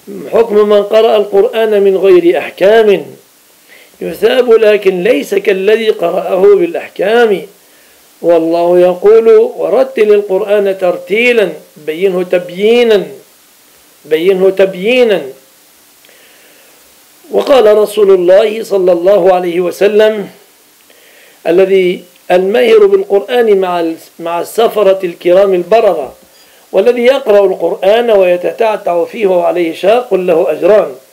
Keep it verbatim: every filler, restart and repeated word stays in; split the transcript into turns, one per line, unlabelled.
حكم من قرأ القرآن من غير أحكام يثاب، لكن ليس كالذي قرأه بالأحكام. والله يقول ورتل القرآن ترتيلا بينه تبيينا بينه تبيينا. وقال رسول الله صلى الله عليه وسلم: الذي الماهر بالقرآن مع مع السفرة الكرام البررة، والذي يقرأ القرآن ويتتعتع فيه وعليه شاق له أجران.